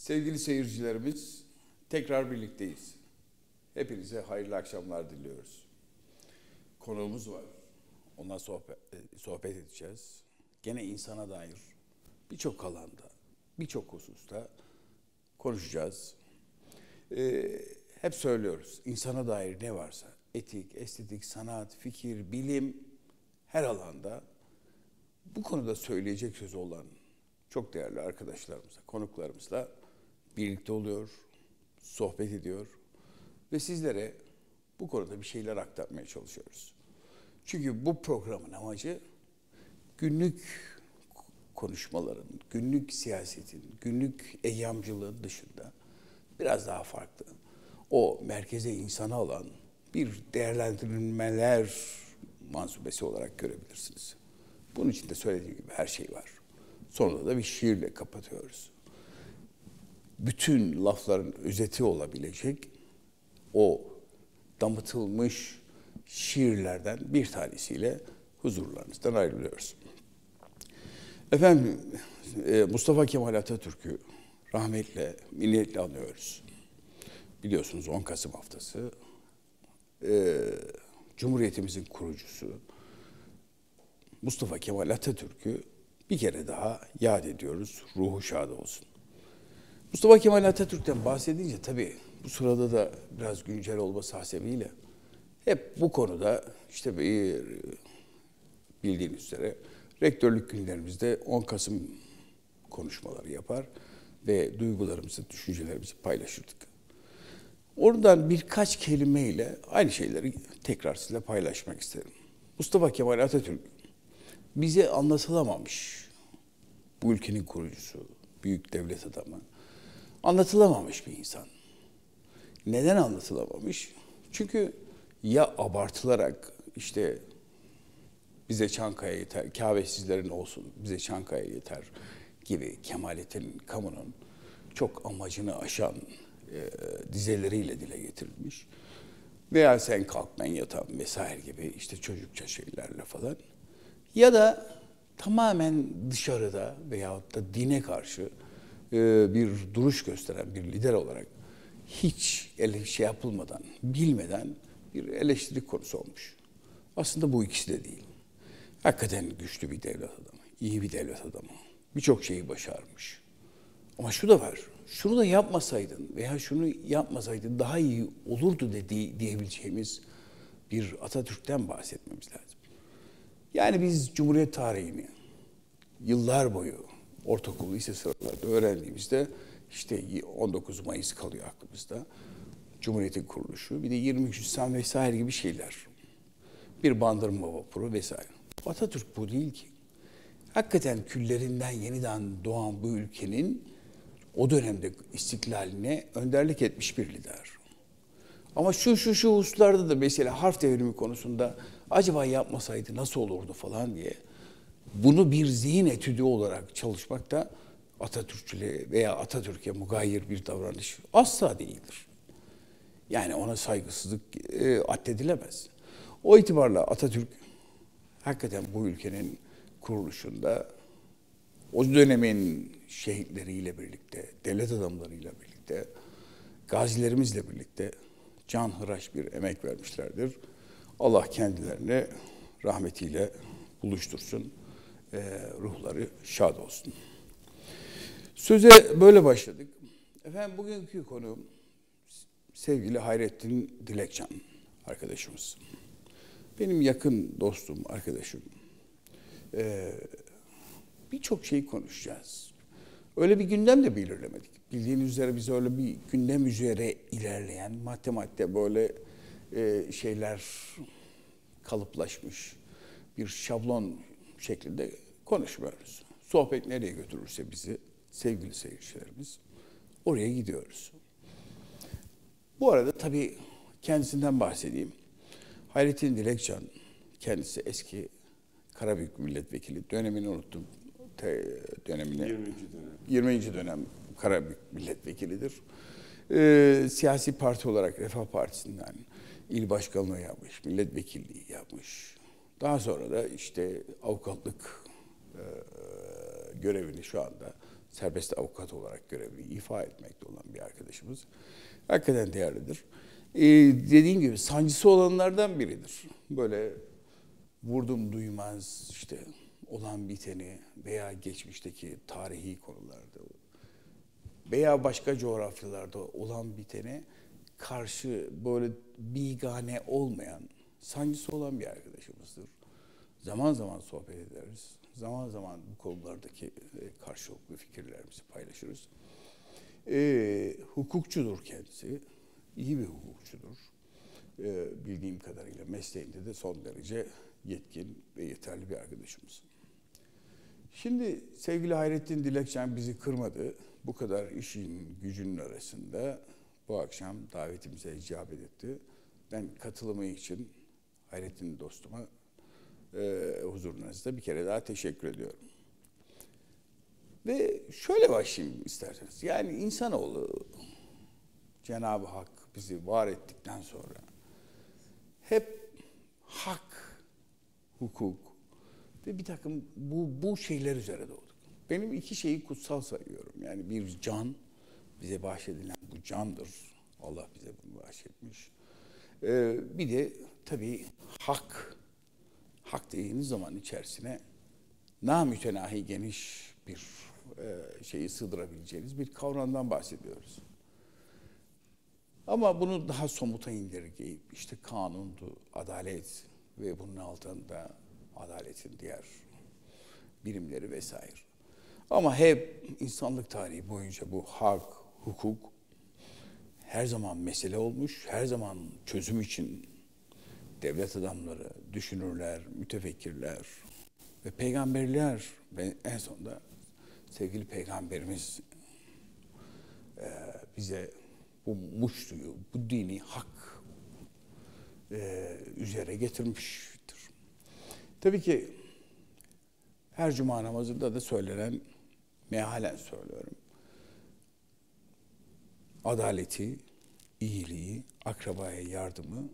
Sevgili seyircilerimiz, tekrar birlikteyiz. Hepinize hayırlı akşamlar diliyoruz. Konuğumuz var. Onunla sohbet edeceğiz. Gene insana dair birçok alanda, birçok hususta konuşacağız. Hep söylüyoruz, insana dair ne varsa, etik, estetik, sanat, fikir, bilim, her alanda bu konuda söyleyecek sözü olan çok değerli arkadaşlarımızla, konuklarımızla birlikte oluyor, sohbet ediyor ve sizlere bu konuda bir şeyler aktarmaya çalışıyoruz. Çünkü bu programın amacı günlük konuşmaların, günlük siyasetin, günlük eyyamcılığın dışında biraz daha farklı. O merkeze insanı alan bir değerlendirilmeler manzumesi olarak görebilirsiniz. Bunun için de söylediğim gibi her şey var. Sonra da bir şiirle kapatıyoruz. Bütün lafların özeti olabilecek o damıtılmış şiirlerden bir tanesiyle huzurlarınızdan ayrılıyoruz. Efendim, Mustafa Kemal Atatürk'ü rahmetle, minnetle anıyoruz. Biliyorsunuz 10 Kasım haftası, Cumhuriyetimizin kurucusu Mustafa Kemal Atatürk'ü bir kere daha yad ediyoruz. Ruhu şad olsun. Mustafa Kemal Atatürk'ten bahsedince tabii bu sırada da biraz güncel olması hasebiyle hep bu konuda işte bildiğiniz üzere rektörlük günlerimizde 10 Kasım konuşmaları yapar ve duygularımızı, düşüncelerimizi paylaşırdık. Oradan birkaç kelimeyle aynı şeyleri tekrar sizinle paylaşmak isterim. Mustafa Kemal Atatürk bize anlatılamamış, bu ülkenin kurucusu, büyük devlet adamı, anlatılamamış bir insan. Neden anlatılamamış? Çünkü ya abartılarak işte bize Çankaya yeter, Kabe sizlerin olsun, bize Çankaya yeter gibi Kemalettin kamunun çok amacını aşan dizeleriyle dile getirilmiş. Veya sen kalk ben yatam vesaire gibi işte çocukça şeylerle falan. Ya da tamamen dışarıda veyahut da dine karşı bir duruş gösteren bir lider olarak hiç şey yapılmadan, bilmeden bir eleştiri konusu olmuş. Aslında bu ikisi de değil. Hakikaten güçlü bir devlet adamı, iyi bir devlet adamı. Birçok şeyi başarmış. Ama şu da var, şunu da yapmasaydın veya şunu yapmasaydın daha iyi olurdu diyebileceğimiz bir Atatürk'ten bahsetmemiz lazım. Yani biz Cumhuriyet tarihini yıllar boyu ortaokul, lise sıralarında öğrendiğimizde işte 19 Mayıs kalıyor aklımızda. Cumhuriyet'in kuruluşu, bir de 23 Nisan vesaire gibi şeyler. Bir bandırma vapuru vesaire. Atatürk bu değil ki. Hakikaten küllerinden yeniden doğan bu ülkenin o dönemde istiklaline önderlik etmiş bir lider. Ama şu hususlarda da mesela harf devrimi konusunda acaba yapmasaydı nasıl olurdu falan diye bunu bir zihin etüdü olarak çalışmak da Atatürkçülüğe veya Atatürk'e mugayir bir davranış asla değildir. Yani ona saygısızlık addedilemez. O itibarla Atatürk hakikaten bu ülkenin kuruluşunda o dönemin şehitleriyle birlikte, devlet adamlarıyla birlikte, gazilerimizle birlikte canhıraş bir emek vermişlerdir. Allah kendilerini rahmetiyle buluştursun, ruhları şad olsun. Söze böyle başladık. Efendim bugünkü konuğum sevgili Hayrettin Dilekcan arkadaşımız. Benim yakın dostum, arkadaşım. Birçok şey konuşacağız. Öyle bir gündem de belirlemedik. Bildiğiniz üzere biz öyle bir gündem üzere ilerleyen madde böyle şeyler kalıplaşmış bir şablon şeklinde konuşmuyoruz. Sohbet nereye götürürse bizi sevgili seyircilerimiz oraya gidiyoruz. Bu arada tabii kendisinden bahsedeyim. Hayrettin Dilekcan kendisi eski Karabük milletvekili. Dönemini unuttum. Dönemini 20. dönem Karabük milletvekilidir. Siyasi parti olarak Refah Partisi'nden il başkanlığı yapmış, milletvekilliği yapmış. Daha sonra da işte avukatlık görevini şu anda serbest avukat olarak görevini ifa etmekte olan bir arkadaşımız. Hakikaten değerlidir. Dediğim gibi sancısı olanlardan biridir. Böyle vurdum duymaz işte olan biteni veya geçmişteki tarihi konularda veya başka coğrafyalarda olan bitene karşı böyle bigane olmayan, sancısı olan bir arkadaşımızdır. Zaman zaman sohbet ederiz. Zaman zaman bu konulardaki karşılıklı fikirlerimizi paylaşırız. Hukukçudur kendisi. İyi bir hukukçudur. Bildiğim kadarıyla mesleğinde de son derece yetkin ve yeterli bir arkadaşımız. Şimdi sevgili Hayrettin Dilekçen bizi kırmadı. Bu kadar işin gücünün arasında bu akşam davetimize icabet etti. Ben katılımı için Hayrettin dostuma huzurunuzda bir kere daha teşekkür ediyorum. Ve şöyle başlayayım isterseniz. Yani insanoğlu, Cenab-ı Hak bizi var ettikten sonra hep hak, hukuk ve bir takım bu şeyler üzere doğduk. Benim iki şeyi kutsal sayıyorum. Yani bir can, bize bahşedilen bu candır. Allah bize bunu bahşetmiş. Bir de tabii hak. Hak dediğiniz zaman içerisine namütenahi geniş bir şeyi sığdırabileceğiniz bir kavramdan bahsediyoruz. Ama bunu daha somuta indirgeyip işte kanundu, adalet ve bunun altında adaletin diğer birimleri vesaire. Ama hep insanlık tarihi boyunca bu hak, hukuk her zaman mesele olmuş, her zaman çözüm için devlet adamları, düşünürler, mütefekkirler ve peygamberler ve en sonunda sevgili peygamberimiz bize bu muştuyu, bu dini hak üzere getirmiştir. Tabii ki her cuma namazında da söylenen, mealen söylüyorum, adaleti, iyiliği, akrabaya yardımı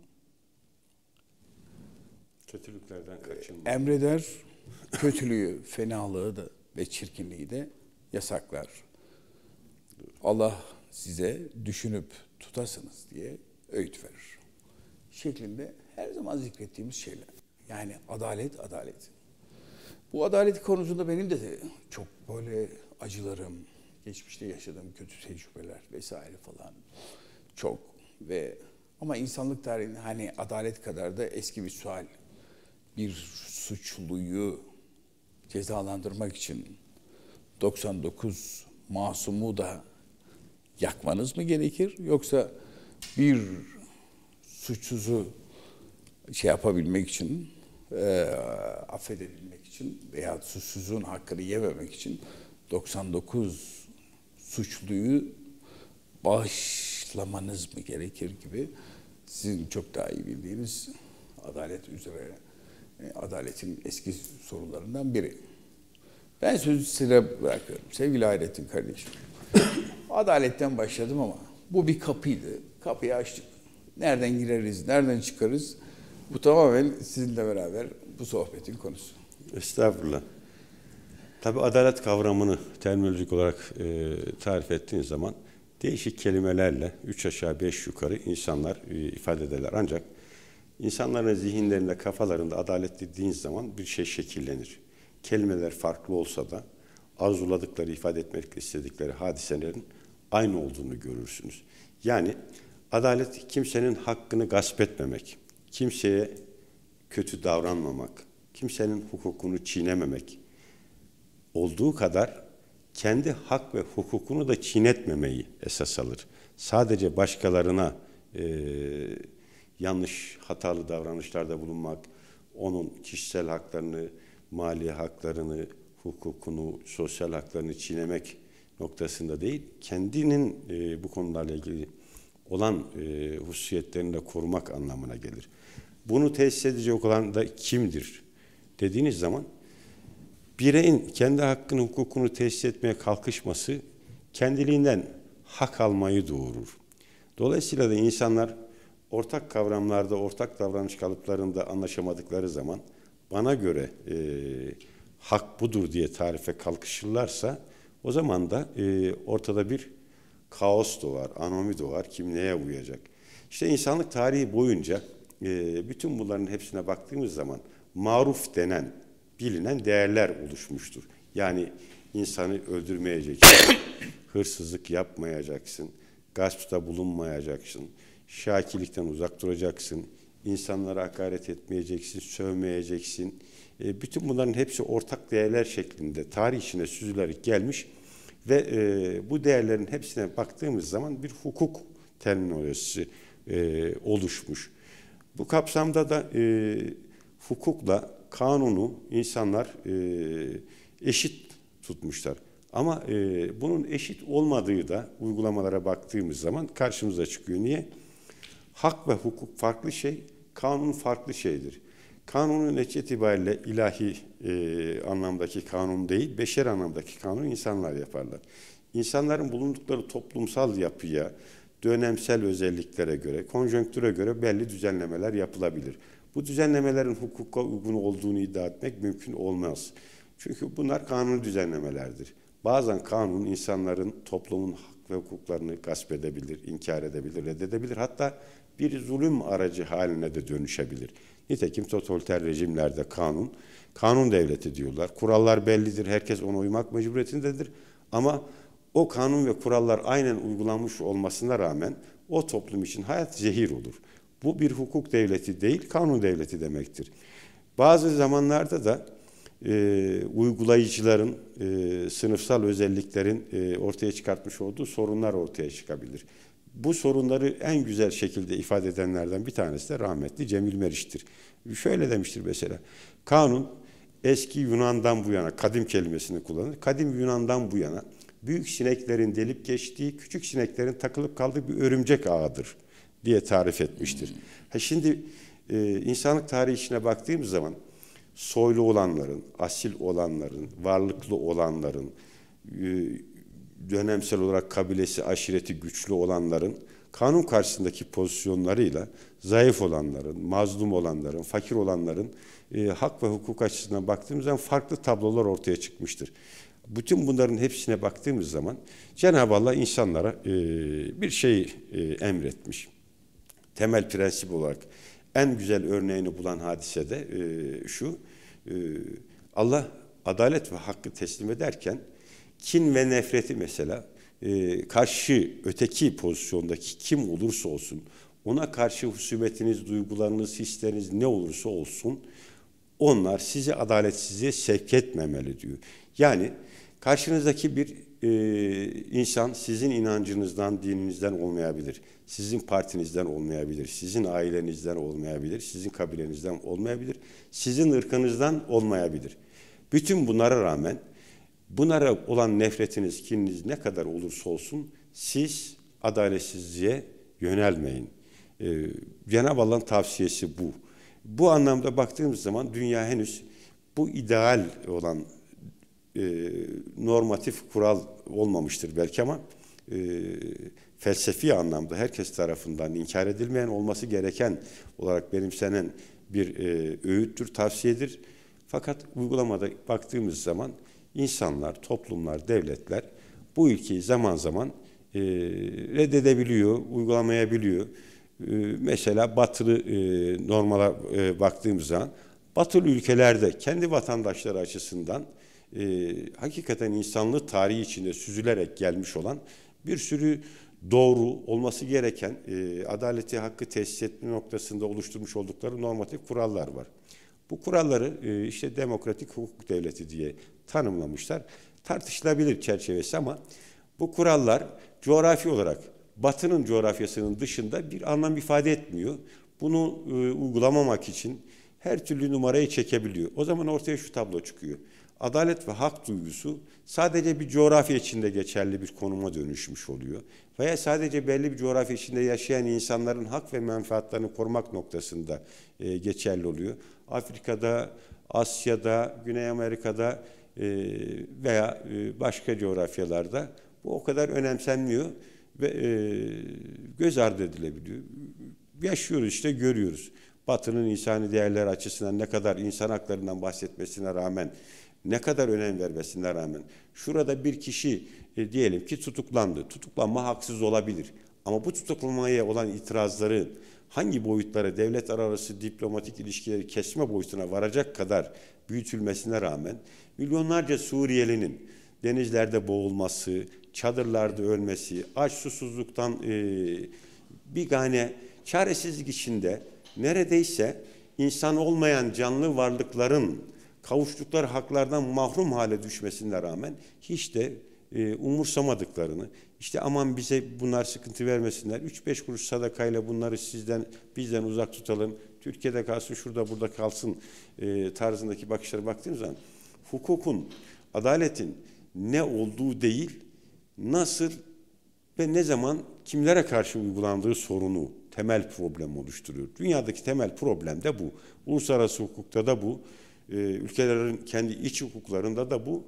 kötülüklerden kaçınma emreder, kötülüğü, fenalığı da ve çirkinliği de yasaklar. Allah size düşünüp tutasınız diye öğüt verir. Şeklinde her zaman zikrettiğimiz şeyler. Yani adalet, adalet. Bu adalet konusunda benim de çok böyle acılarım, geçmişte yaşadığım kötü tecrübeler vesaire falan çok ve ama insanlık tarihinde hani adalet kadar da eski bir sual. Bir suçluyu cezalandırmak için 99 masumu da yakmanız mı gerekir? Yoksa bir suçsuzu şey yapabilmek için, affedilmek için veya suçsuzun hakkını yememek için 99 suçluyu bağışlamanız mı gerekir gibi sizin çok daha iyi bildiğiniz adalet üzere adaletin eski sorularından biri. Ben sözü size bırakıyorum. Sevgili Hayrettin kardeşim. Adaletten başladım ama bu bir kapıydı. Kapıyı açtık. Nereden gireriz, nereden çıkarız? Bu tamamen sizinle beraber bu sohbetin konusu. Estağfurullah. Tabii adalet kavramını terminolojik olarak tarif ettiğiniz zaman değişik kelimelerle 3 aşağı 5 yukarı insanlar ifade ederler. Ancak insanların zihinlerinde, kafalarında adalet dediğiniz zaman bir şey şekillenir. Kelimeler farklı olsa da arzuladıkları, ifade etmek istedikleri hadiselerin aynı olduğunu görürsünüz. Yani adalet kimsenin hakkını gasp etmemek, kimseye kötü davranmamak, kimsenin hukukunu çiğnememek olduğu kadar kendi hak ve hukukunu da çiğnetmemeyi esas alır. Sadece başkalarına yanlış, hatalı davranışlarda bulunmak, onun kişisel haklarını, mali haklarını, hukukunu, sosyal haklarını çiğnemek noktasında değil, kendinin bu konularla ilgili olan hususiyetlerini de korumak anlamına gelir. Bunu tesis edecek olan da kimdir dediğiniz zaman, bireyin kendi hakkını, hukukunu tesis etmeye kalkışması kendiliğinden hak almayı doğurur. Dolayısıyla da insanlar ortak kavramlarda, ortak davranış kalıplarında anlaşamadıkları zaman bana göre hak budur diye tarife kalkışırlarsa O zaman da ortada bir kaos doğar, anomi doğar. Kim neye uyacak? İşte insanlık tarihi boyunca bütün bunların hepsine baktığımız zaman maruf denen, bilinen değerler oluşmuştur. Yani insanı öldürmeyeceksin, hırsızlık yapmayacaksın, gaspta bulunmayacaksın, şakilikten uzak duracaksın, insanlara hakaret etmeyeceksin, sövmeyeceksin. Bütün bunların hepsi ortak değerler şeklinde tarih içine süzülerek gelmiş ve bu değerlerin hepsine baktığımız zaman bir hukuk terminolojisi oluşmuş. Bu kapsamda da hukukla kanunu insanlar eşit tutmuşlar. Ama bunun eşit olmadığı da uygulamalara baktığımız zaman karşımıza çıkıyor. Niye? Hak ve hukuk farklı şey, kanun farklı şeydir. Kanunun netice itibariyle ilahi anlamdaki kanun değil, beşer anlamdaki kanun insanlar yaparlar. İnsanların bulundukları toplumsal yapıya, dönemsel özelliklere göre, konjonktüre göre belli düzenlemeler yapılabilir. Bu düzenlemelerin hukuka uygun olduğunu iddia etmek mümkün olmaz. Çünkü bunlar kanuni düzenlemelerdir. Bazen kanun insanların, toplumun hak ve hukuklarını gasp edebilir, inkar edebilir, reddedebilir. Hatta bir zulüm aracı haline de dönüşebilir. Nitekim totaliter rejimlerde kanun devleti diyorlar. Kurallar bellidir, herkes ona uymak mecburiyetindedir. Ama o kanun ve kurallar aynen uygulanmış olmasına rağmen o toplum için hayat zehir olur. Bu bir hukuk devleti değil, kanun devleti demektir. Bazı zamanlarda da uygulayıcıların, sınıfsal özelliklerin ortaya çıkartmış olduğu sorunlar ortaya çıkabilir. Bu sorunları en güzel şekilde ifade edenlerden bir tanesi de rahmetli Cemil Meriç'tir. Şöyle demiştir mesela, kanun eski Yunan'dan bu yana, kadim kelimesini kullanır, kadim Yunan'dan bu yana büyük sineklerin delip geçtiği, küçük sineklerin takılıp kaldığı bir örümcek ağıdır diye tarif etmiştir. Şimdi insanlık tarihi içine baktığımız zaman soylu olanların, asil olanların, varlıklı olanların, dönemsel olarak kabilesi, aşireti güçlü olanların kanun karşısındaki pozisyonlarıyla zayıf olanların, mazlum olanların, fakir olanların hak ve hukuk açısından baktığımız zaman farklı tablolar ortaya çıkmıştır. Bütün bunların hepsine baktığımız zaman Cenab-ı Allah insanlara bir şey emretmiş. Temel prensip olarak en güzel örneğini bulan hadise de şu, Allah adalet ve hakkı teslim ederken kin ve nefreti mesela karşı öteki pozisyondaki kim olursa olsun ona karşı husumetiniz, duygularınız, hisleriniz ne olursa olsun onlar sizi adaletsizliğe sevk etmemeli diyor. Yani karşınızdaki bir insan sizin inancınızdan, dininizden olmayabilir. Sizin partinizden olmayabilir. Sizin ailenizden olmayabilir. Sizin kabilenizden olmayabilir. Sizin ırkınızdan olmayabilir. Bütün bunlara rağmen bunlara olan nefretiniz, kininiz ne kadar olursa olsun siz adaletsizliğe yönelmeyin. Cenab-ı Allah'ın tavsiyesi bu. Bu anlamda baktığımız zaman dünya henüz bu ideal olan normatif kural olmamıştır belki ama felsefi anlamda herkes tarafından inkar edilmeyen, olması gereken olarak benimsenen bir öğüttür, tavsiyedir. Fakat uygulamada baktığımız zaman insanlar, toplumlar, devletler bu ilkeyi zaman zaman reddedebiliyor, uygulamayabiliyor. Mesela batılı normala baktığımız zaman batılı ülkelerde kendi vatandaşları açısından hakikaten insanlık tarihi içinde süzülerek gelmiş olan bir sürü doğru olması gereken adaleti, hakkı tesis etme noktasında oluşturmuş oldukları normatif kurallar var. Bu kuralları işte demokratik hukuk devleti diye tanımlamışlar. Tartışılabilir çerçevesi ama bu kurallar coğrafi olarak Batı'nın coğrafyasının dışında bir anlam ifade etmiyor. Bunu uygulamamak için her türlü numarayı çekebiliyor. O zaman ortaya şu tablo çıkıyor. Adalet ve hak duygusu sadece bir coğrafya içinde geçerli bir konuma dönüşmüş oluyor. Veya sadece belli bir coğrafya içinde yaşayan insanların hak ve menfaatlerini korumak noktasında geçerli oluyor. Afrika'da, Asya'da, Güney Amerika'da veya başka coğrafyalarda bu o kadar önemsenmiyor ve göz ardı edilebiliyor. Yaşıyoruz işte, görüyoruz. Batı'nın insani değerler açısından ne kadar insan haklarından bahsetmesine rağmen ne kadar önem vermesine rağmen şurada bir kişi diyelim ki tutuklandı. Tutuklanma haksız olabilir. Ama bu tutuklanmaya olan itirazları hangi boyutlara, devletler arası diplomatik ilişkileri kesme boyutuna varacak kadar büyütülmesine rağmen milyonlarca Suriyelinin denizlerde boğulması, çadırlarda ölmesi, aç susuzluktan bigane çaresizlik içinde neredeyse insan olmayan canlı varlıkların kavuştukları haklardan mahrum hale düşmesine rağmen hiç de umursamadıklarını, işte aman bize bunlar sıkıntı vermesinler, 3-5 kuruş sadakayla bunları bizden uzak tutalım, Türkiye'de kalsın, şurada burada kalsın tarzındaki bakışlara baktığımız zaman hukukun, adaletin ne olduğu değil, nasıl ve ne zaman kimlere karşı uygulandığı sorunu temel problem oluşturuyor. Dünyadaki temel problem de bu. Uluslararası hukukta da bu. Ülkelerin kendi iç hukuklarında da bu.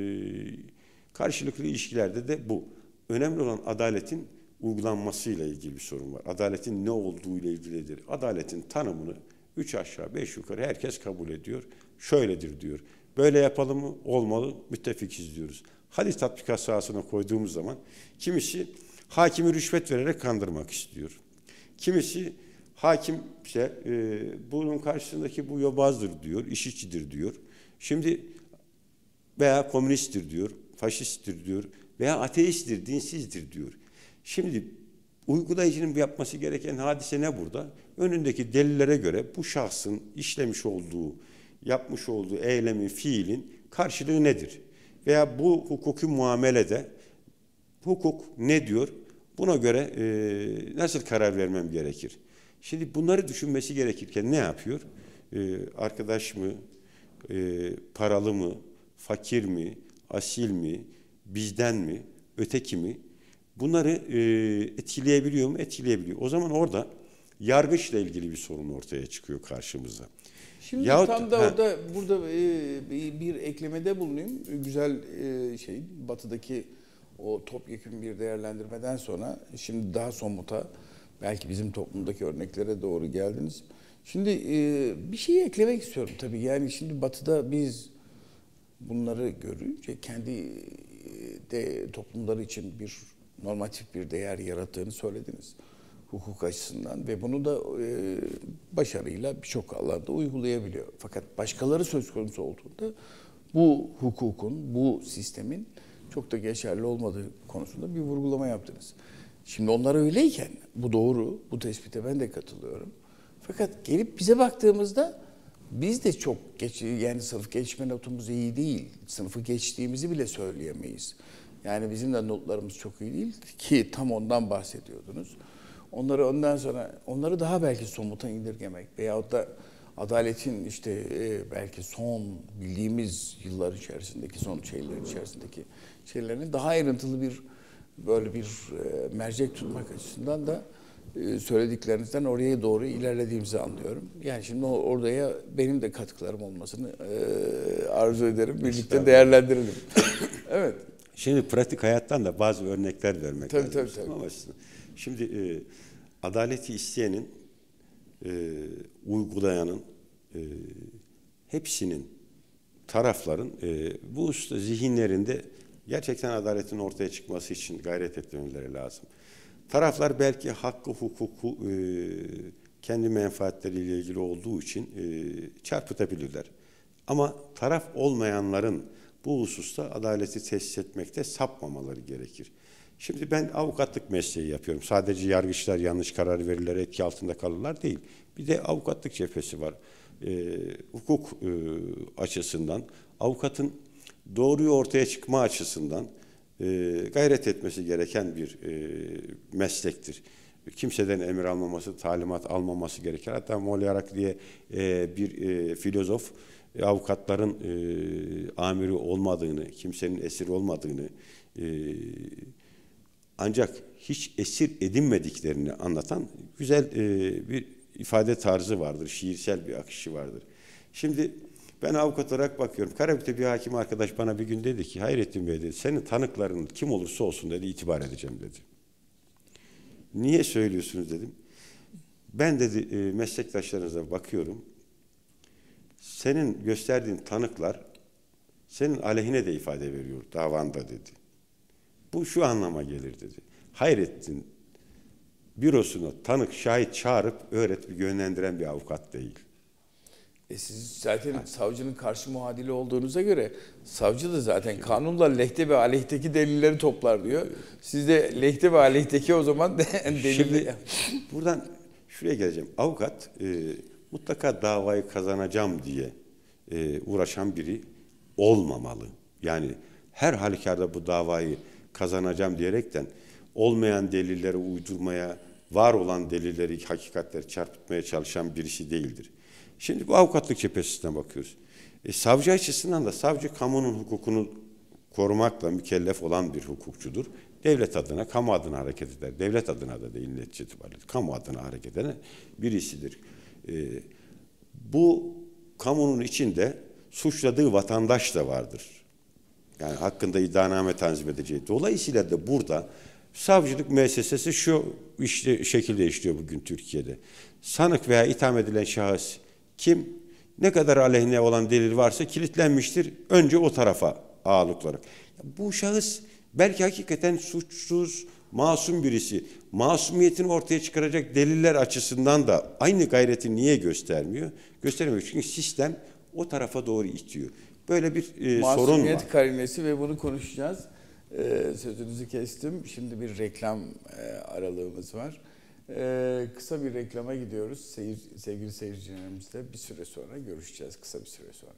Karşılıklı ilişkilerde de bu. Önemli olan adaletin uygulanmasıyla ilgili bir sorun var. Adaletin ne olduğu ile ilgilidir. Adaletin tanımını 3 aşağı 5 yukarı herkes kabul ediyor. Şöyledir diyor. Böyle yapalım mı? Olmalı. Müttefikiz diyoruz. Hadi tatbikat sahasına koyduğumuz zaman kimisi hakimi rüşvet vererek kandırmak istiyor. Kimisi hakim bunun karşısındaki bu yobazdır diyor, işçidir diyor. Şimdi veya komünisttir diyor, faşisttir diyor veya ateisttir, dinsizdir diyor. Şimdi uygulayıcının yapması gereken hadise ne burada? Önündeki delillere göre bu şahsın işlemiş olduğu, yapmış olduğu eylemin, fiilin karşılığı nedir? Veya bu hukuki muamelede hukuk ne diyor? Buna göre nasıl karar vermem gerekir? Şimdi bunları düşünmesi gerekirken ne yapıyor? Arkadaş mı, paralı mı, fakir mi, asil mi, bizden mi, öteki mi? Bunları etkileyebiliyor mu? Etkileyebiliyor. O zaman orada yargıçla ilgili bir sorun ortaya çıkıyor karşımıza. Şimdi tam da burada bir eklemede bulunayım. Güzel Batı'daki o topyekun bir değerlendirmeden sonra şimdi daha somuta belki bizim toplumdaki örneklere doğru geldiniz. Şimdi bir şey eklemek istiyorum tabii. Yani şimdi Batı'da biz bunları görünce kendi de toplumları için bir normatif bir değer yarattığını söylediniz. Hukuk açısından ve bunu da başarıyla birçok alanda uygulayabiliyor. Fakat başkaları söz konusu olduğunda bu hukukun, bu sistemin çok da geçerli olmadığı konusunda bir vurgulama yaptınız. Şimdi onlar öyleyken bu doğru, bu tespite ben de katılıyorum. Fakat gelip bize baktığımızda biz de çok yani sınıf geçme notumuz iyi değil. Sınıfı geçtiğimizi bile söyleyemeyiz. Yani bizim de notlarımız çok iyi değil ki tam ondan bahsediyordunuz. Onları daha belki somuta indirgemek veyahut da adaletin belki son bildiğimiz yıllar içerisindeki son şeylerini daha ayrıntılı bir mercek tutmak açısından da söylediklerinizden oraya doğru ilerlediğimizi anlıyorum. Yani şimdi oraya benim de katkılarım olmasını arzu ederim. Birlikte değerlendirelim. Evet. Şimdi pratik hayattan da bazı örnekler vermek lazım. Tabii. Ama şimdi adaleti isteyenin, uygulayanın, hepsinin, tarafların bu zihinlerinde gerçekten adaletin ortaya çıkması için gayret etmeleri lazım. Taraflar belki hakkı, hukuku kendi menfaatleriyle ilgili olduğu için çarpıtabilirler. Ama taraf olmayanların bu hususta adaleti tesis etmekte sapmamaları gerekir. Şimdi ben avukatlık mesleği yapıyorum. Sadece yargıçlar yanlış karar verirler, etki altında kalırlar değil. Bir de avukatlık cephesi var. Hukuk açısından, avukatın doğruyu ortaya çıkma açısından gayret etmesi gereken bir meslektir. Kimseden emir almaması, talimat almaması gerekir. Hatta Moliarak diye bir filozof avukatların amiri olmadığını, kimsenin esiri olmadığını, ancak hiç esir edinmediklerini anlatan güzel bir ifade tarzı vardır, şiirsel bir akışı vardır. Şimdi ben avukat olarak bakıyorum. Karabük'te bir hakim arkadaş bana bir gün dedi ki, Hayrettin Bey dedi, senin tanıkların kim olursa olsun dedi, itibar edeceğim dedi. Niye söylüyorsunuz dedim. Ben dedi meslektaşlarınıza bakıyorum. Senin gösterdiğin tanıklar senin aleyhine de ifade veriyor davanda dedi. Bu şu anlama gelir dedi. Hayrettin bürosuna tanık, şahit çağırıp öğretip yönlendiren bir avukat değil. Siz zaten savcının karşı muadili olduğunuza göre savcı da zaten kanunla lehte ve aleyhteki delilleri toplar diyor. Siz de lehte ve aleyhteki o zaman delilleri... Şimdi buradan şuraya geleceğim. Avukat mutlaka davayı kazanacağım diye uğraşan biri olmamalı. Yani her halükarda bu davayı kazanacağım diyerekten olmayan delilleri uydurmaya, var olan delilleri, hakikatleri çarpıtmaya çalışan birisi değildir. Şimdi bu avukatlık cephesinden bakıyoruz. Savcı açısından da savcı kamunun hukukunu korumakla mükellef olan bir hukukçudur. Devlet adına, kamu adına hareket eder. Devlet adına da değil netice itibariyle. Kamu adına hareket eden birisidir. Bu kamunun içinde suçladığı vatandaş da vardır. Yani hakkında iddianame tanzim edeceği. Dolayısıyla da burada savcılık müessesesi şu şekilde işliyor bugün Türkiye'de. Sanık veya itham edilen şahıs kim? Ne kadar aleyhine olan delil varsa kilitlenmiştir. Önce o tarafa ağırlık olarak. Bu şahıs belki hakikaten suçsuz, masum birisi. Masumiyetini ortaya çıkaracak deliller açısından da aynı gayreti niye göstermiyor? Göstermiyor çünkü sistem o tarafa doğru itiyor. Böyle bir sorun var. Masumiyet karinesi ve bunu konuşacağız. Sözünüzü kestim. Şimdi bir reklam aralığımız var. Kısa bir reklama gidiyoruz. Sevgili seyircilerimizle bir süre sonra görüşeceğiz. Kısa bir süre sonra.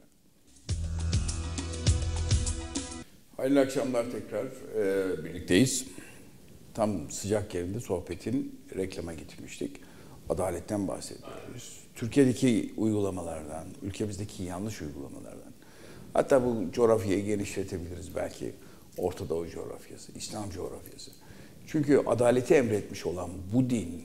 Hayırlı akşamlar tekrar. Birlikteyiz. Tam sıcak yerinde sohbetin reklama gitmiştik. Adaletten bahsediyoruz. Türkiye'deki uygulamalardan, ülkemizdeki yanlış uygulamalardan. Hatta bu coğrafyayı genişletebiliriz belki. Orta Doğu coğrafyası, İslam coğrafyası. Çünkü adaleti emretmiş olan bu din,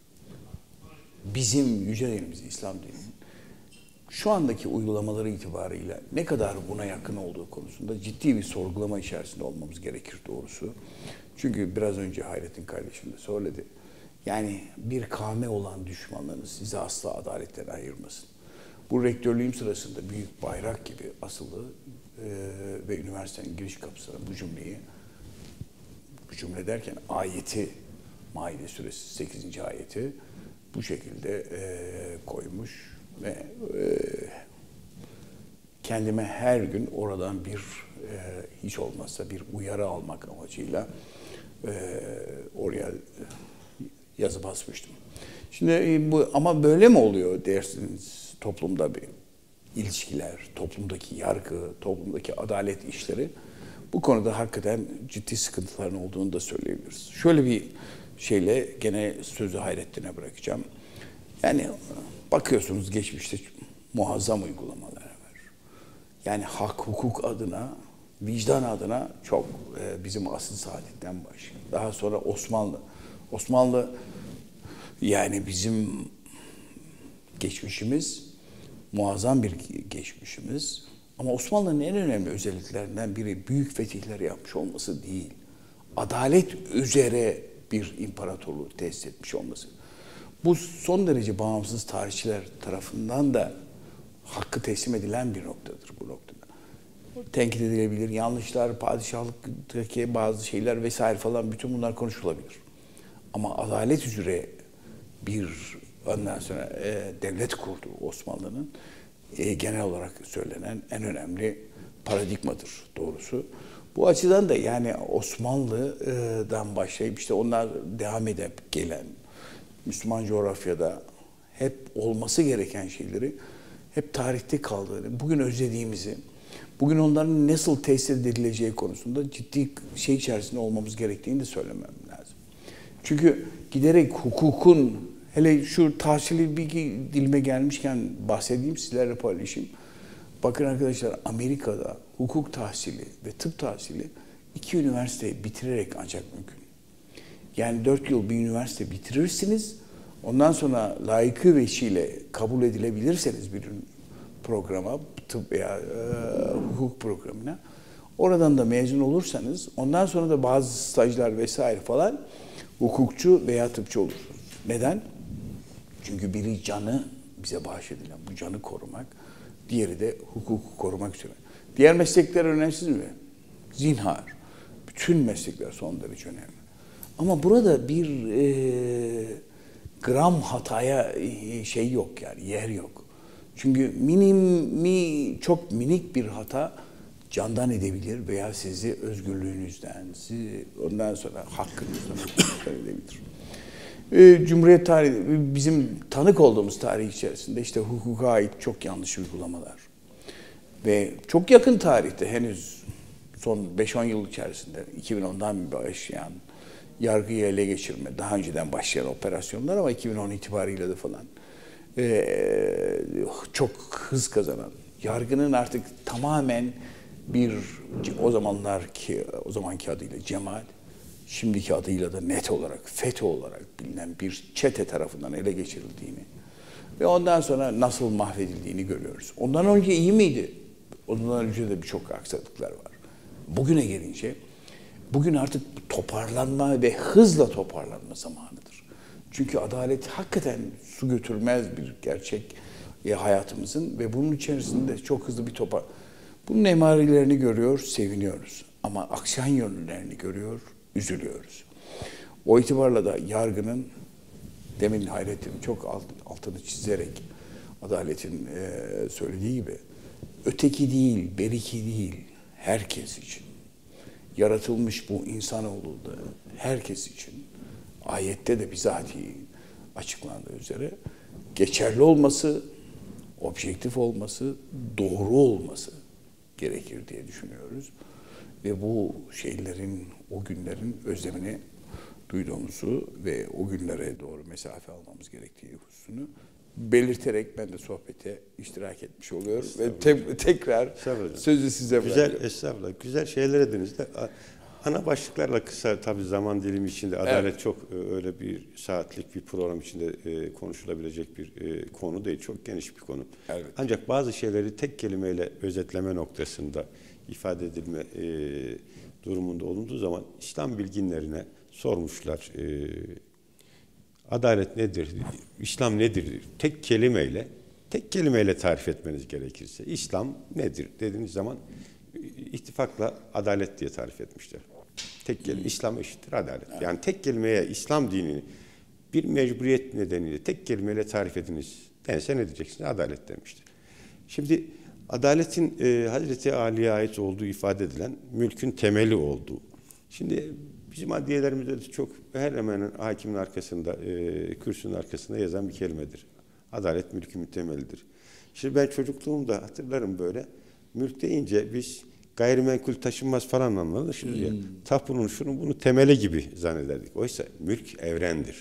bizim yüce dinimiz, İslam dininin şu andaki uygulamaları itibarıyla ne kadar buna yakın olduğu konusunda ciddi bir sorgulama içerisinde olmamız gerekir doğrusu. Çünkü biraz önce Hayrettin kardeşim de söyledi. Yani bir kavme olan düşmanlarınız sizi asla adaletten ayırmasın. Bu rektörlüğüm sırasında büyük bayrak gibi asılı ve üniversitenin giriş kapısına bu cümle derken ayeti, Maide suresi 8. ayeti bu şekilde koymuş ve kendime her gün oradan bir hiç olmazsa bir uyarı almak amacıyla oraya yazı basmıştım. Şimdi bu ama böyle mi oluyor dersiniz toplumda bir ilişkiler, toplumdaki yargı, toplumdaki adalet işleri? Bu konuda hakikaten ciddi sıkıntıların olduğunu da söyleyebiliriz. Şöyle bir şeyle gene sözü Hayrettin'e bırakacağım. Yani bakıyorsunuz geçmişte muazzam uygulamalar var. Yani hak, hukuk adına, vicdan adına çok bizim asıl saadetten başlıyor. Daha sonra Osmanlı yani bizim geçmişimiz muazzam bir geçmişimiz. Ama Osmanlı'nın en önemli özelliklerinden biri büyük fetihler yapmış olması değil. Adalet üzere bir imparatorluğu tesis etmiş olması. Bu son derece bağımsız tarihçiler tarafından da hakkı teslim edilen bir noktadır bu noktada. Tenkit edilebilir, yanlışlar, padişahlıktaki bazı şeyler vesaire falan bütün bunlar konuşulabilir. Ama adalet üzere bir ondan sonra devlet kurdu Osmanlı'nın genel olarak söylenen en önemli paradigmadır doğrusu. Bu açıdan da yani Osmanlı'dan başlayıp işte onlar devam edip gelen Müslüman coğrafyada hep olması gereken şeyleri hep tarihte kaldığını, bugün özlediğimizi, bugün onların nasıl tesis edileceği konusunda ciddi şey içerisinde olmamız gerektiğini de söylemem lazım. Çünkü giderek hukukun, hele şu tahsili bir dilime gelmişken bahsedeyim, sizlerle paylaşayım. Bakın arkadaşlar, Amerika'da hukuk tahsili ve tıp tahsili 2 üniversiteyi bitirerek ancak mümkün. Yani 4 yıl bir üniversite bitirirsiniz, ondan sonra layıkı veçiyle kabul edilebilirseniz bir programa, tıp veya hukuk programına, oradan da mezun olursanız, ondan sonra da bazı stajlar vesaire falan hukukçu veya tıpçı olursunuz. Neden? Çünkü biri canı bize bahşedilen, bu canı korumak, diğeri de hukuku korumak üzere. Diğer meslekler önemsiz mi? Zinhar. Bütün meslekler son derece önemli. Ama burada bir gram hataya şey yok yani, yer yok. Çünkü çok minik bir hata candan edebilir veya sizi özgürlüğünüzden, sizi ondan sonra hakkınızdan edebilir. Cumhuriyet tarihi, bizim tanık olduğumuz tarih içerisinde işte hukuka ait çok yanlış uygulamalar ve çok yakın tarihte henüz son 5-10 yıl içerisinde 2010'dan başlayan yargıyı ele geçirme, daha önceden başlayan operasyonlar ama 2010 itibariyle de falan çok hız kazanan, yargının artık tamamen bir o zamanki adıyla cemaat, şimdiki adıyla da net olarak, FETÖ olarak bilinen bir çete tarafından ele geçirildiğini ve ondan sonra nasıl mahvedildiğini görüyoruz. Ondan önce iyi miydi? Ondan önce de birçok aksaklıklar var. Bugüne gelince, bugün artık toparlanma ve hızla toparlanma zamanıdır. Çünkü adalet hakikaten su götürmez bir gerçek hayatımızın ve bunun içerisinde çok hızlı bir bunun emarelerini görüyor, seviniyoruz. Ama aksan yönlerini görüyor, üzülüyoruz. O itibarla da yargının, demin Hayrettin çok altını çizerek adaletin söylediği gibi, öteki değil, beriki değil, herkes için. Yaratılmış bu insanoğlu da herkes için, ayette de bizatihi açıklandığı üzere, geçerli olması, objektif olması, doğru olması gerekir diye düşünüyoruz. Ve bu şeylerin, o günlerin özlemini duyduğumuzu ve o günlere doğru mesafe almamız gerektiği hususunu belirterek ben de sohbete iştirak etmiş oluyorum. Ve tekrar sözü size bırakıyorum. Estağfurullah. Güzel şeyler ediniz de. Ana başlıklarla kısa, tabii zaman dilimi içinde adalet çok öyle bir saatlik bir program içinde konuşulabilecek bir konu değil. Çok geniş bir konu. Evet. Ancak bazı şeyleri tek kelimeyle özetleme noktasında ifade edilme durumunda olunduğu zaman İslam bilginlerine sormuşlar. Adalet nedir? İslam nedir? Tek kelimeyle tarif etmeniz gerekirse İslam nedir dediğiniz zaman ittifakla adalet diye tarif etmişler. Tek kelime İslam eşittir adalet. Yani tek kelimeye İslam dinini bir mecburiyet nedeniyle tek kelimeyle tarif ediniz dense ne diyeceksiniz? Adalet demiştir. Şimdi adaletin Hazreti Ali'ye ait olduğu ifade edilen mülkün temeli olduğu. Şimdi bizim adliyelerimizde de çok her hemen hakimin arkasında, kürsünün arkasında yazan bir kelimedir. Adalet mülkün temelidir. Şimdi ben çocukluğumda hatırlarım böyle. Mülk deyince biz gayrimenkul taşınmaz falan anlaşılır ya. Tapunun şunun bunu temeli gibi zannederdik. Oysa mülk evrendir.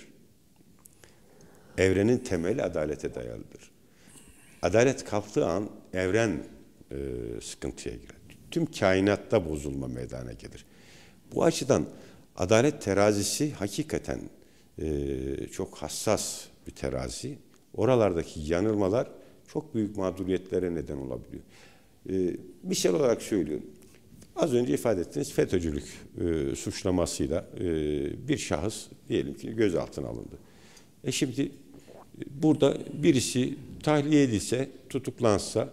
Evrenin temeli adalete dayalıdır. Adalet kalktığı an evren sıkıntıya girer. Tüm kainatta bozulma meydana gelir. Bu açıdan adalet terazisi hakikaten çok hassas bir terazi. Oralardaki yanılmalar çok büyük mağduriyetlere neden olabiliyor. Misal olarak söylüyorum. Az önce ifade ettiğiniz FETÖ'cülük suçlamasıyla bir şahıs diyelim ki gözaltına alındı. Şimdi burada birisi tahliye edilse, tutuklansa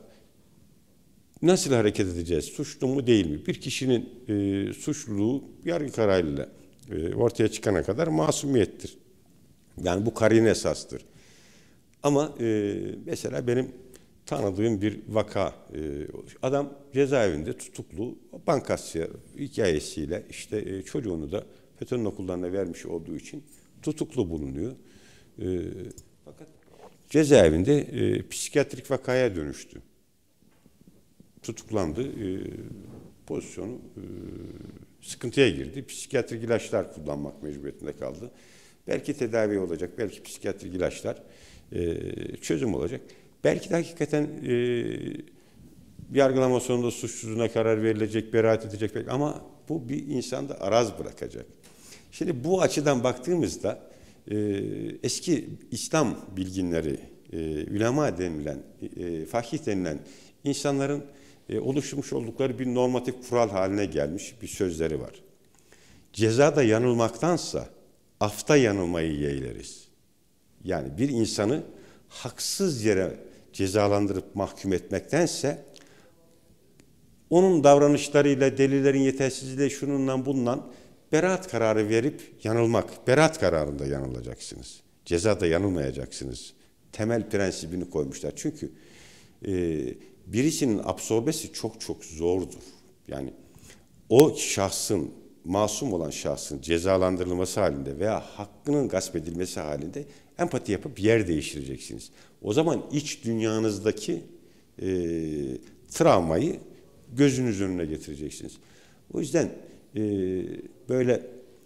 nasıl hareket edeceğiz? Suçlu mu değil mi? Bir kişinin suçluluğu yargı kararıyla ortaya çıkana kadar masumiyettir. Yani bu karine esastır. Ama mesela benim tanıdığım bir vaka, adam cezaevinde tutuklu, bankasya hikayesiyle işte çocuğunu da FETÖ'nün okullarına vermiş olduğu için tutuklu bulunuyor. Fakat cezaevinde psikiyatrik vakaya dönüştü. Tutuklandı, pozisyonu sıkıntıya girdi. Psikiyatrik ilaçlar kullanmak mecburiyetinde kaldı. Belki tedavi olacak, belki psikiyatrik ilaçlar çözüm olacak. Belki de hakikaten yargılama sonunda suçsuzluğuna karar verilecek, beraat edecek. Ama bu bir insanda araz bırakacak. Şimdi bu açıdan baktığımızda eski İslam bilginleri, ulema denilen, fakih denilen insanların oluşturmuş oldukları bir normatif kural haline gelmiş bir sözleri var. Cezada yanılmaktansa afta yanılmayı yeğleriz. Yani bir insanı haksız yere cezalandırıp mahkum etmektense onun davranışlarıyla, delillerin yetersizliğiyle, şununla bununla beraat kararı verip yanılmak. Beraat kararında yanılacaksınız. Cezada yanılmayacaksınız. Temel prensibini koymuşlar. Çünkü birisinin absorbesi çok çok zordur. Yani o şahsın, masum olan şahsın cezalandırılması halinde veya hakkının gasp edilmesi halinde empati yapıp yer değiştireceksiniz. O zaman iç dünyanızdaki travmayı gözünüz önüne getireceksiniz. O yüzden böyle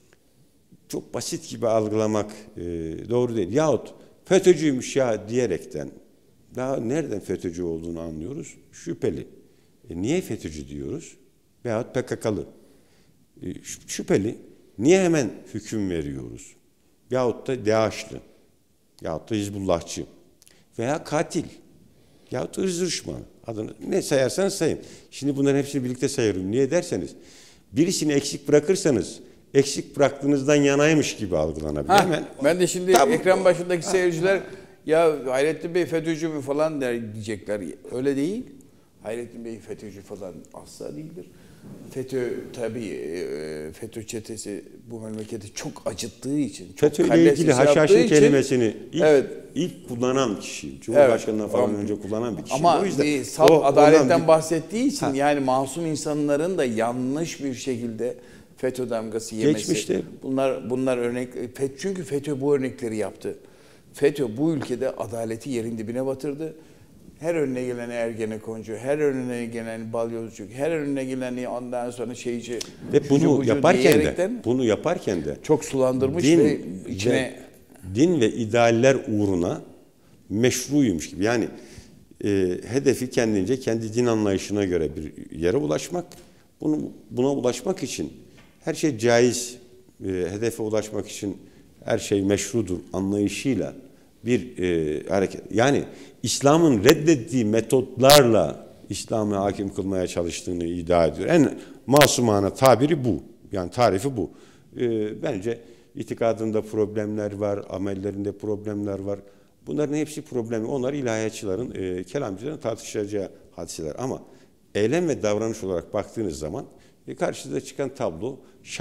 çok basit gibi algılamak doğru değil. Yahut FETÖ'cüymüş ya diyerekten daha nereden FETÖ'cü olduğunu anlıyoruz? Şüpheli. Niye FETÖ'cü diyoruz? Veyahut PKK'lı. Şüpheli. Niye hemen hüküm veriyoruz? Yahut da DAEŞ'lı. Yahut da Hizbullahçı. Veya katil. Yahut da ırz düşmanı. Adını ne sayarsanız sayın. Şimdi bunların hepsini birlikte sayıyorum. Niye derseniz, birisini eksik bırakırsanız, eksik bıraktığınızdan yanaymış gibi algılanabilir. Hemen. Ben de şimdi ekran başındaki seyirciler ya Hayrettin Bey FETÖ'cü mü falan diyecekler. Öyle değil. Hayrettin Bey FETÖ'cü falan asla değildir. FETÖ tabii FETÖ çetesi bu memleketi çok acıttığı için, çok FETÖ ile ilgili haşhaşin kelimesini ilk kullanan kişi, Cumhurbaşkanı'ndan falan önce kullanan bir kişi. Ama o yüzden salt adaletten bahsettiği için yani masum insanların da yanlış bir şekilde FETÖ damgası yemesi. Geçmişte. Bunlar örnek. Çünkü FETÖ bu örnekleri yaptı. FETÖ bu ülkede adaleti yerin dibine batırdı. Her önüne geleni Ergenekoncu, her önüne geleni Balyozcu, her önüne geleni ondan sonra şeyci. Ve bunu yaparken de çok sulandırmış ve içine din ve idealler uğruna meşruymuş gibi. Yani hedefi kendince kendi din anlayışına göre bir yere ulaşmak. Buna ulaşmak için her şey caiz, hedefe ulaşmak için her şey meşrudur anlayışıyla bir hareket. Yani İslam'ın reddettiği metotlarla İslam'ı hakim kılmaya çalıştığını iddia ediyor. En masumane tabiri bu. Yani tarifi bu. Bence itikadında problemler var, amellerinde problemler var. Bunların hepsi problemi. Onlar ilahiyatçıların, kelamcıların tartışacağı hadiseler. Ama eylem ve davranış olarak baktığınız zaman karşınıza çıkan tablo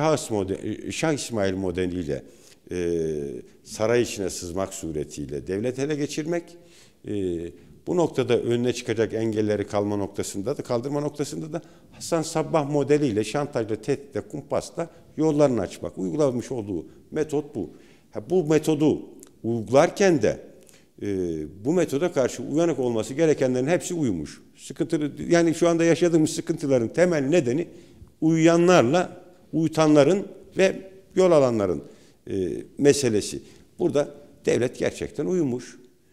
Şah İsmail modeliyle saray içine sızmak suretiyle devlet ele geçirmek, bu noktada önüne çıkacak engelleri kaldırma noktasında da Hasan Sabbah modeliyle şantajla, tehditle, kumpasla yollarını açmak. Uygulamış olduğu metot bu. Bu metodu uygularken de bu metoda karşı uyanık olması gerekenlerin hepsi uymuş. Yani şu anda yaşadığımız sıkıntıların temel nedeni uyutanların ve yol alanların meselesi. Burada devlet gerçekten uyumuş.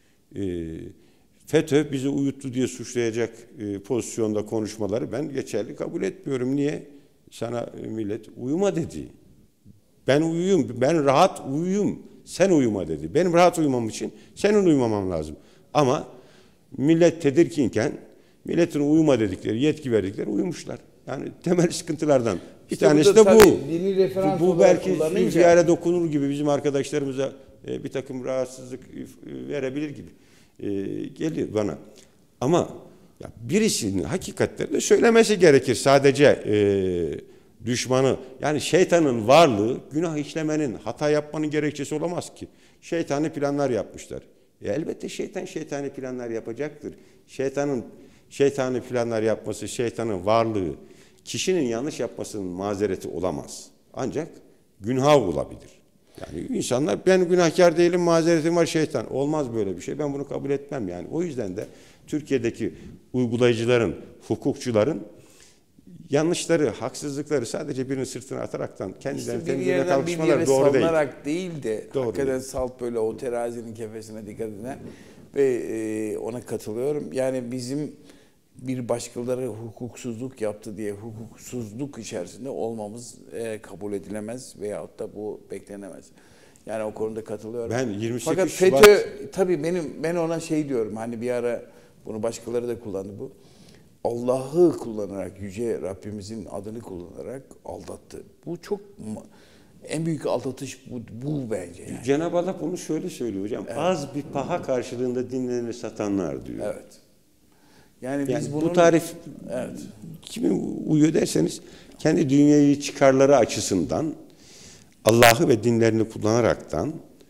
FETÖ bizi uyuttu diye suçlayacak pozisyonda konuşmaları ben geçerli kabul etmiyorum. Niye? Sana millet uyuma dedi. Ben uyuyum, ben rahat uyuyum. Sen uyuma dedi. Benim rahat uyumam için senin uyumamam lazım. Ama millet tedirginken milletin uyuma dedikleri, yetki verdikleri uyumuşlar. Yani temel sıkıntılardan bir tanesi de bu. Bu belki rüzgâra dokunur gibi bizim arkadaşlarımıza bir takım rahatsızlık verebilir gibi geliyor bana. Ama ya birisinin hakikatlerini söylemesi gerekir. Sadece düşmanı, yani şeytanın varlığı günah işlemenin, hata yapmanın gerekçesi olamaz ki. Şeytani planlar yapmışlar. Elbette şeytani planlar yapacaktır. Şeytani planlar yapması, şeytanın varlığı kişinin yanlış yapmasının mazereti olamaz. Ancak günah olabilir. Yani insanlar ben günahkar değilim, mazeretim var şeytan. Olmaz böyle bir şey. Ben bunu kabul etmem yani. O yüzden de Türkiye'deki uygulayıcıların, hukukçuların yanlışları, haksızlıkları sadece birinin sırtına ataraktan kendilerini temizlemeye kalkışmaları doğru değil. Değil de doğru hakikaten değil. Salt böyle o terazinin kefesine dikkat edin ve ona katılıyorum. Yani bizim bir başkaları hukuksuzluk yaptı diye hukuksuzluk içerisinde olmamız kabul edilemez veyahut da bu beklenemez. Yani o konuda katılıyorum. Ben 28 Fakat Şubat... FETÖ tabii ben ona şey diyorum, hani bir ara bunu başkaları da kullandı bu. Allah'ı kullanarak, yüce Rabbimizin adını kullanarak aldattı. Bu çok en büyük aldatış bu bence. Yani. Cenab-ı Allah bunu şöyle söylüyor hocam. Evet. Az bir paha karşılığında dinlerini satanlar diyor. Evet. Yani biz bunun... bu tarif evet. kime uyuyor derseniz kendi dünyevi çıkarları açısından Allah'ı ve dinlerini kullanaraktan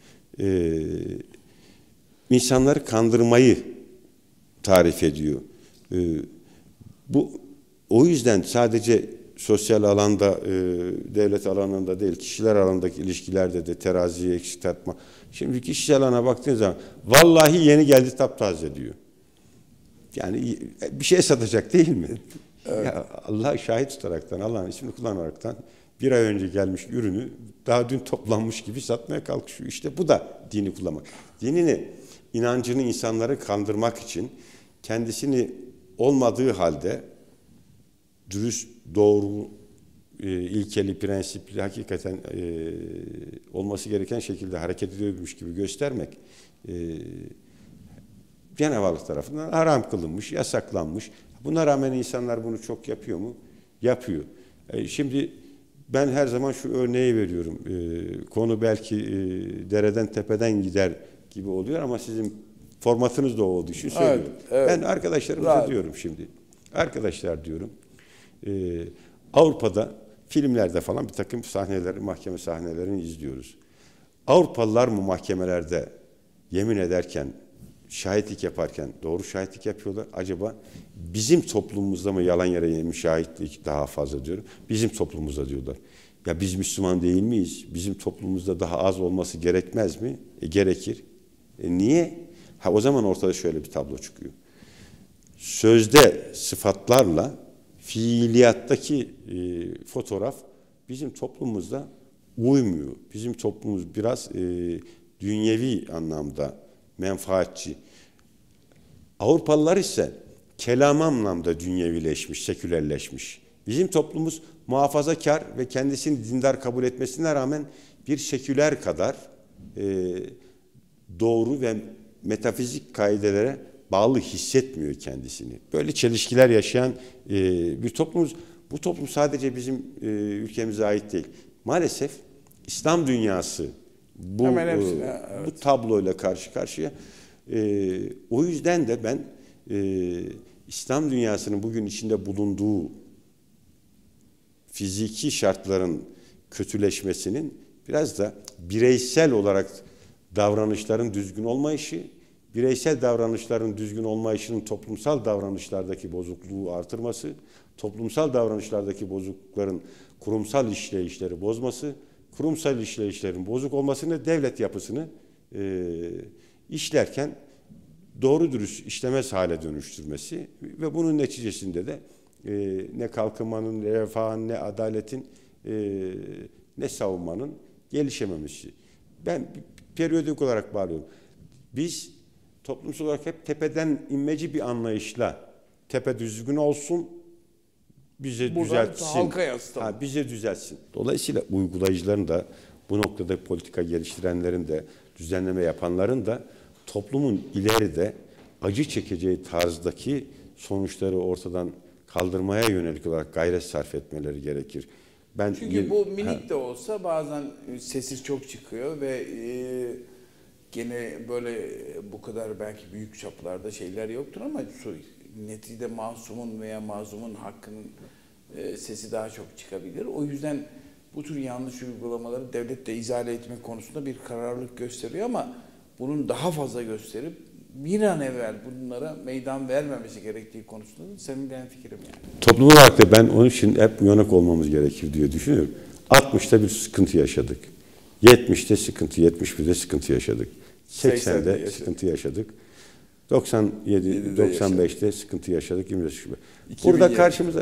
insanları kandırmayı tarif ediyor. O yüzden sadece sosyal alanda, devlet alanında değil, kişiler alanındaki ilişkilerde de teraziyi eksik tartma. Şimdi kişisel alana baktığınız zaman vallahi yeni geldi taptaze diyor. Yani bir şey satacak değil mi? Evet. Ya Allah şahit tutaraktan, Allah'ın ismini kullanaraktan bir ay önce gelmiş ürünü daha dün toplanmış gibi satmaya kalkışıyor. İşte bu da dini kullanmak. Dinini, inancını insanları kandırmak için kendisini olmadığı halde dürüst, doğru, ilkeli, prensipli, hakikaten olması gereken şekilde hareket ediyormuş gibi göstermek Cenab-ı Allah tarafından haram kılınmış, yasaklanmış. Buna rağmen insanlar bunu çok yapıyor mu? Yapıyor. Şimdi ben her zaman şu örneği veriyorum. Konu belki dereden tepeden gider gibi oluyor ama sizin formatınız da o olduğu için söylüyorum. Evet. Ben arkadaşlarımıza diyorum şimdi. Arkadaşlar diyorum. Avrupa'da filmlerde falan bir takım sahneleri, mahkeme sahnelerini izliyoruz. Avrupalılar mı mahkemelerde yemin ederken, şahitlik yaparken doğru şahitlik yapıyorlar? Acaba bizim toplumumuzda mı yalan yere yemin şahitlik daha fazla diyorum. Bizim toplumumuzda diyorlar. Ya biz Müslüman değil miyiz? Bizim toplumumuzda daha az olması gerekmez mi? Gerekir. Niye? O zaman ortada şöyle bir tablo çıkıyor. Sözde sıfatlarla fiiliyattaki fotoğraf bizim toplumumuzda uymuyor. Bizim toplumumuz biraz dünyevi anlamda menfaatçi. Avrupalılar ise kelam anlamda dünyevileşmiş, sekülerleşmiş. Bizim toplumumuz muhafazakar ve kendisini dindar kabul etmesine rağmen bir seküler kadar doğru ve metafizik kaidelere bağlı hissetmiyor kendisini. Böyle çelişkiler yaşayan bir toplumuz. Bu toplum sadece bizim ülkemize ait değil. Maalesef İslam dünyası bu tabloyla karşı karşıya. O yüzden de ben İslam dünyasının bugün içinde bulunduğu fiziki şartların kötüleşmesinin biraz da bireysel olarak davranışların düzgün olmayışı, bireysel davranışların düzgün olmayışının toplumsal davranışlardaki bozukluğu artırması, toplumsal davranışlardaki bozuklukların kurumsal işleyişleri bozması, kurumsal işleyişlerin bozuk olmasını, devlet yapısını işlerken doğru dürüst işlemez hale dönüştürmesi ve bunun neticesinde de ne kalkınmanın, ne refahın, ne adaletin, ne savunmanın gelişememesi. Ben periyodik olarak bağlıyorum. Biz toplumsal olarak hep tepeden inmeci bir anlayışla tepe düzgün olsun, bize düzeltsin. Bize düzeltsin. Dolayısıyla uygulayıcıların da bu noktada politika geliştirenlerin de düzenleme yapanların da toplumun ileride acı çekeceği tarzdaki sonuçları ortadan kaldırmaya yönelik olarak gayret sarf etmeleri gerekir. Çünkü bu minik de olsa bazen sesi çok çıkıyor ve gene böyle bu kadar belki büyük çaplarda şeyler yoktur ama neticede masumun veya mazlumun hakkının sesi daha çok çıkabilir. O yüzden bu tür yanlış uygulamaları devlet de izale etmek konusunda bir kararlılık gösteriyor ama bunun daha fazla gösterip bir an evvel bunlara meydan vermemesi gerektiği konusunda da seninle hemfikirim yani. Toplum olarak da ben onun için hep uyanık olmamız gerekir diye düşünüyorum. 60'ta bir sıkıntı yaşadık. 70'te sıkıntı, 71'de sıkıntı yaşadık. 80'de sıkıntı yaşadık. 95'te sıkıntı yaşadık. Burada karşımıza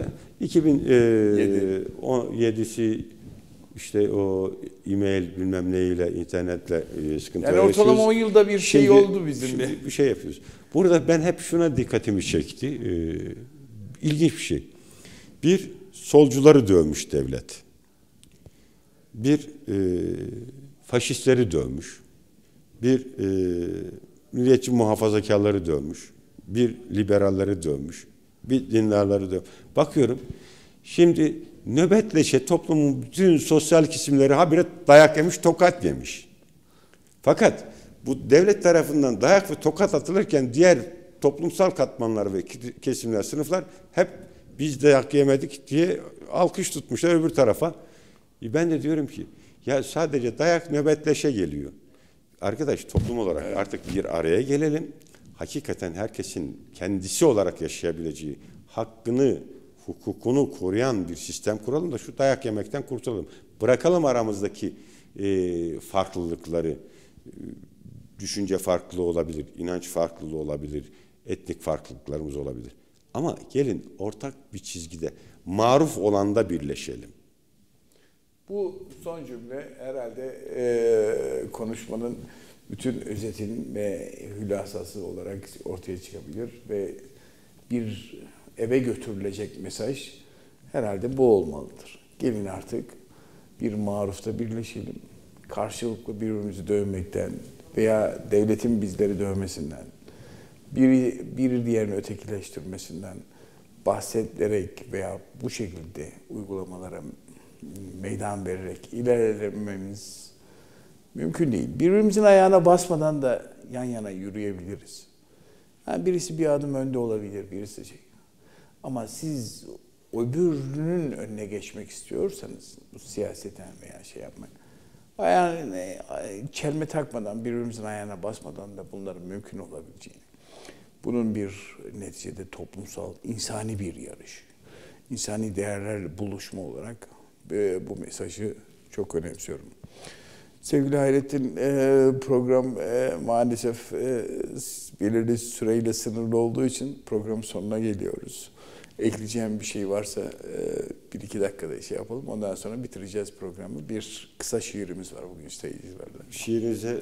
2007'si işte o e-mail bilmem neyle, internetle sıkıntı yani yaşıyoruz. Ortalama 10 yılda bir şey oldu bizim. Şimdi bir şey yapıyoruz. Burada ben hep şuna dikkatimi çekti. İlginç bir şey. Bir, solcuları dövmüş devlet. Bir, faşistleri dövmüş. Bir, milliyetçi muhafazakarları dövmüş. Bir, liberalleri dövmüş. Bir, dindarları dövmüş. Bakıyorum, şimdi nöbetleşe toplumun bütün sosyal kesimleri habire dayak yemiş, tokat yemiş. Fakat bu devlet tarafından dayak ve tokat atılırken diğer toplumsal katmanlar ve kesimler, sınıflar hep biz dayak yemedik diye alkış tutmuşlar öbür tarafa. Ben de diyorum ki ya sadece dayak nöbetleşe geliyor. Arkadaş toplum olarak artık bir araya gelelim. Hakikaten herkesin kendisi olarak yaşayabileceği hakkını, hukukunu koruyan bir sistem kuralım da şu dayak yemekten kurtulalım. Bırakalım aramızdaki farklılıkları. Düşünce farklılığı olabilir, inanç farklılığı olabilir, etnik farklılıklarımız olabilir. Ama gelin ortak bir çizgide, maruf olanda birleşelim. Bu son cümle herhalde konuşmanın bütün özetinin ve hülasası olarak ortaya çıkabilir ve bir eve götürülecek mesaj herhalde bu olmalıdır. Gelin artık bir marufta birleşelim. Karşılıklı birbirimizi dövmekten veya devletin bizleri dövmesinden, biri diğerini ötekileştirmesinden bahsederek veya bu şekilde uygulamalara meydan vererek ilerlememiz mümkün değil. Birbirimizin ayağına basmadan da yan yana yürüyebiliriz. Yani birisi bir adım önde olabilir, birisi Ama siz öbürünün önüne geçmek istiyorsanız, bu siyaseten veya yapmak, yani çelme takmadan, birbirimizin ayağına basmadan da bunların mümkün olabileceğini, bunun bir neticede toplumsal, insani bir yarış, insani değerlerle buluşma olarak bu mesajı çok önemsiyorum. Sevgili Hayrettin, program maalesef belirli süreyle sınırlı olduğu için programın sonuna geliyoruz. Ekleyeceğim bir şey varsa 1-2 dakikada yapalım. Ondan sonra bitireceğiz programı. Bir kısa şiirimiz var bugün seyircilerle. Şiirinize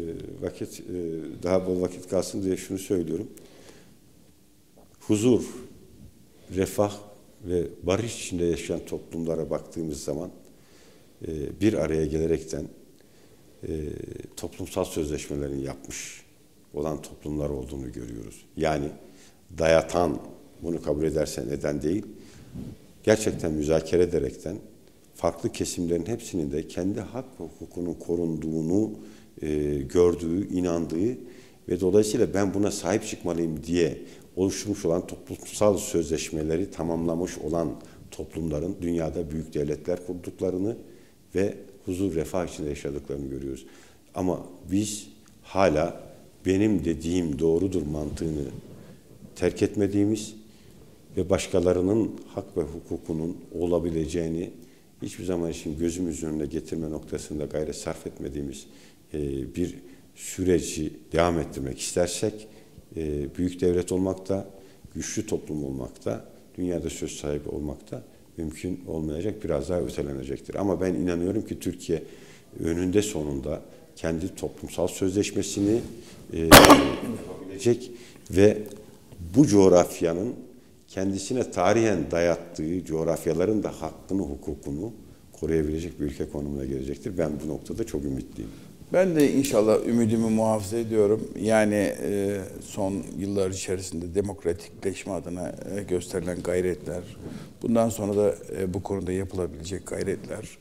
daha bol vakit kalsın diye şunu söylüyorum. Huzur, refah ve barış içinde yaşayan toplumlara baktığımız zaman bir araya gelerekten toplumsal sözleşmelerini yapmış olan toplumlar olduğunu görüyoruz. Yani dayatan, bunu kabul edersen eden değil, gerçekten müzakere ederekten farklı kesimlerin hepsinin de kendi hak ve hukukunun korunduğunu gördüğü, inandığı ve dolayısıyla ben buna sahip çıkmalıyım diye oluşturmuş olan toplumsal sözleşmeleri tamamlamış olan toplumların dünyada büyük devletler kurduklarını ve huzur, refah içinde yaşadıklarını görüyoruz. Ama biz hala benim dediğim doğrudur mantığını terk etmediğimiz ve başkalarının hak ve hukukunun olabileceğini hiçbir zaman için gözümüzün önüne getirme noktasında gayret sarf etmediğimiz bir süreci devam ettirmek istersek büyük devlet olmakta, güçlü toplum olmakta, dünyada söz sahibi olmakta mümkün olmayacak, biraz daha ötelenecektir. Ama ben inanıyorum ki Türkiye önünde sonunda kendi toplumsal sözleşmesini yapabilecek ve bu coğrafyanın kendisine tarihen dayattığı coğrafyaların da hakkını, hukukunu koruyabilecek bir ülke konumuna gelecektir. Ben bu noktada çok ümitliyim. Ben de inşallah ümidimi muhafaza ediyorum. Yani son yıllar içerisinde demokratikleşme adına gösterilen gayretler, bundan sonra da bu konuda yapılabilecek gayretler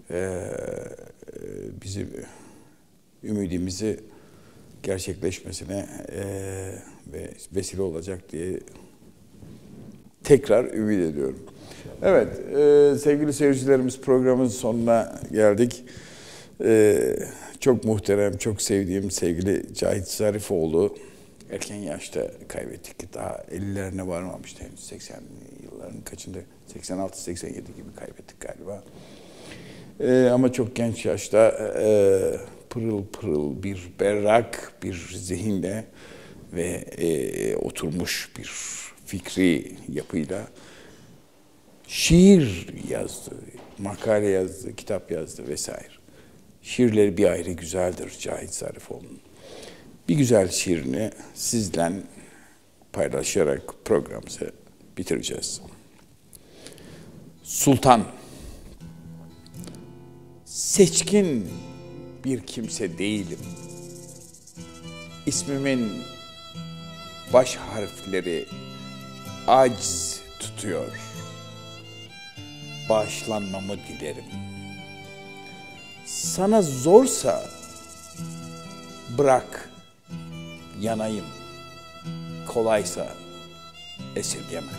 bizim ümidimizi gerçekleşmesine ve vesile olacak diye tekrar ümit ediyorum. Evet, sevgili seyircilerimiz, programın sonuna geldik. Çok muhterem, çok sevdiğim sevgili Cahit Zarifoğlu erken yaşta kaybettik. Daha 50'lerine varmamıştı henüz. 80 yılların kaçında? 86-87 gibi kaybettik galiba. Ama çok genç yaşta pırıl pırıl bir berrak bir zihinle ve oturmuş bir fikri yapıyla şiir yazdı, makale yazdı, kitap yazdı vesaire. Şiirleri bir ayrı güzeldir Cahit Zarifoğlu'nun. Bir güzel şiirini sizle paylaşarak programımızı bitireceğiz. Sultan, seçkin bir kimse değilim. İsmimin baş harfleri aciz tutuyor. Bağışlanmamı dilerim. Sana zorsa bırak yanayım. kolaysa esirgeme.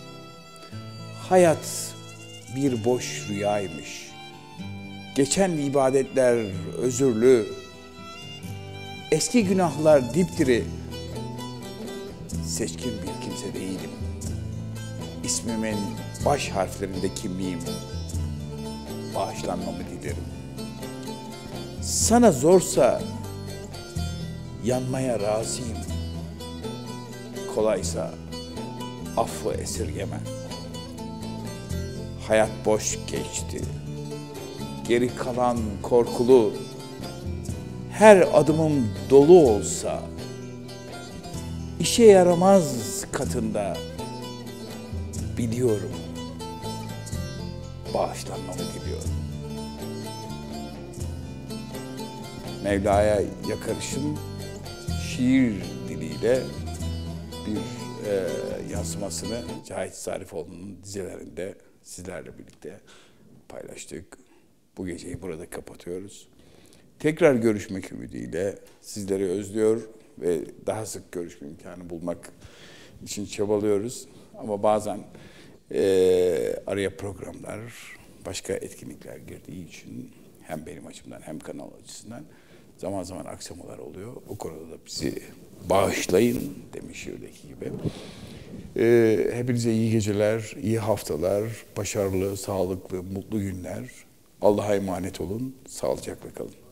Hayat bir boş rüyaymış. Geçen ibadetler özürlü. Eski günahlar dipdiri. Seçkin bir kimse değilim. İsmimin baş harflerinde kimliğim. Bağışlanmamı dilerim. Sana zorsa yanmaya razıyım. Kolaysa affı esirgeme. Hayat boş geçti. Geri kalan korkulu. Her adımım dolu olsa işe yaramaz katında biliyorum. Bağışlanmamı diliyorum. Mevla'ya yakarışın şiir diliyle bir yansımasını Cahit Zarifoğlu'nun dizelerinde sizlerle birlikte paylaştık. Bu geceyi burada kapatıyoruz. Tekrar görüşmek ümidiyle sizleri özlüyor ve daha sık görüşme imkanı bulmak için çabalıyoruz. Ama bazen araya programlar, başka etkinlikler girdiği için hem benim açımdan hem kanal açısından zaman zaman aksamalar oluyor. O konuda da bizi bağışlayın demiş şiirdeki gibi. Hepinize iyi geceler, iyi haftalar, başarılı, sağlıklı, mutlu günler. Allah'a emanet olun, sağlıcakla kalın.